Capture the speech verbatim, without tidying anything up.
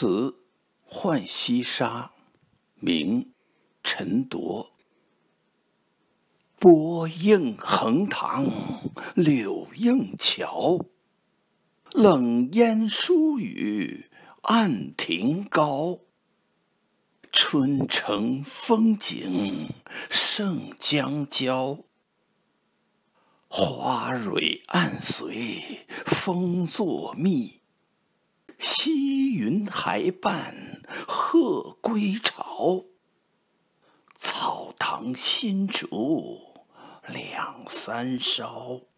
词《浣溪沙》明陈铎。波映横塘柳映桥，冷烟疏雨暗亭高。春城风景胜江郊，花蕊暗随风作蜜。溪云还伴鹤归巢，草堂新竹两三梢。